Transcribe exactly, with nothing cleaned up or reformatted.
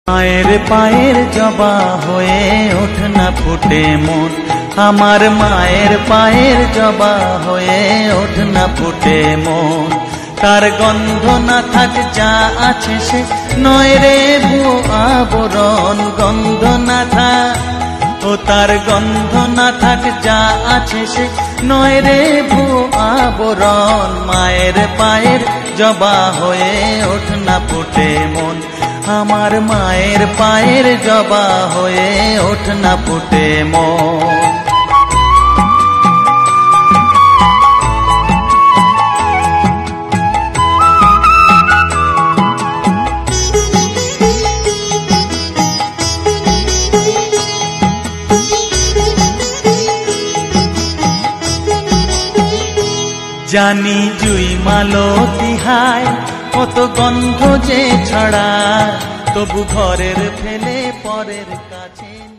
মায়ের পায়ের জবা হয়ে ওঠ না ফুটে মন, আমার মায়ের পায়ের জবা হয়ে ওঠ না ফুটে মন। তার গন্ধ না থাক যা আছে সে নয় রে ভুয়ো আবরণ, গন্ধ না থাক ও তার গন্ধ না থাক যা আছে সে নয় রে ভুয়ো আবরণ। মায়ের পায়ের জবা হয়ে ওঠ না ফুটে মন, আমার মায়ের পায়ের জবা হয়ে ওঠ না ফুটে মন। জানি জুই মালতী হায় কত গন্ধ যে ছড়া, তবু ঘরের ফেলে পরের কাছে